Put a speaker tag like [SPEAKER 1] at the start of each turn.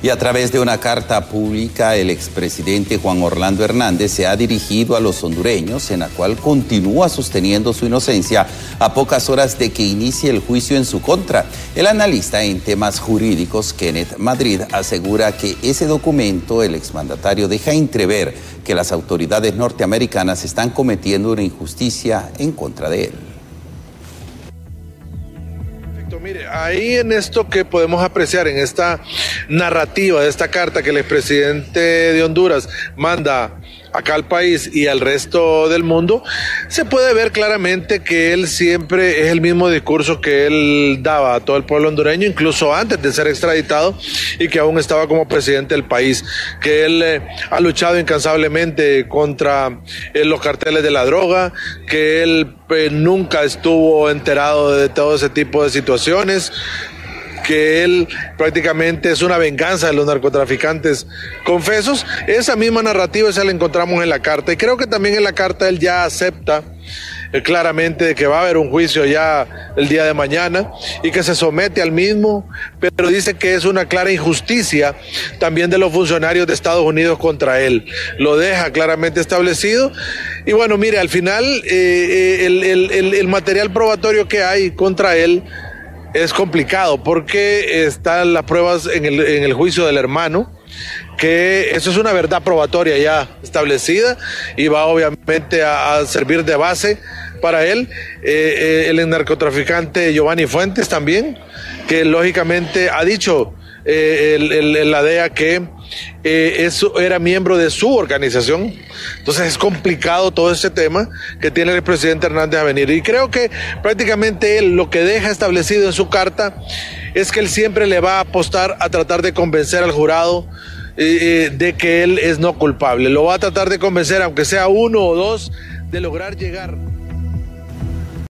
[SPEAKER 1] Y a través de una carta pública, el expresidente Juan Orlando Hernández se ha dirigido a los hondureños, en la cual continúa sosteniendo su inocencia a pocas horas de que inicie el juicio en su contra. El analista en temas jurídicos, Kenneth Madrid, asegura que ese documento, el exmandatario, deja entrever que las autoridades norteamericanas están cometiendo una injusticia en contra de él.
[SPEAKER 2] Mire, ahí en esto que podemos apreciar, en esta narrativa de esta carta que el expresidente de Honduras manda acá al país y al resto del mundo, se puede ver claramente que él siempre es el mismo discurso que él daba a todo el pueblo hondureño, incluso antes de ser extraditado y que aún estaba como presidente del país, que él ha luchado incansablemente contra los carteles de la droga, que él nunca estuvo enterado de todo ese tipo de situaciones, que él prácticamente es una venganza de los narcotraficantes confesos. Esa misma narrativa esa la encontramos en la carta, y creo que también en la carta él ya acepta claramente de que va a haber un juicio ya el día de mañana y que se somete al mismo, pero dice que es una clara injusticia también de los funcionarios de Estados Unidos contra él. Lo deja claramente establecido. Y bueno, mire, al final el material probatorio que hay contra él es complicado porque están las pruebas en el juicio del hermano, que eso es una verdad probatoria ya establecida y va obviamente a servir de base para él. El narcotraficante Giovanni Fuentes también, que lógicamente ha dicho la DEA que eso era miembro de su organización. Entonces es complicado todo ese tema que tiene el presidente Hernández a venir, y creo que prácticamente él lo que deja establecido en su carta es que él siempre le va a apostar a tratar de convencer al jurado de que él es no culpable. Lo va a tratar de convencer, aunque sea uno o dos, de lograr llegar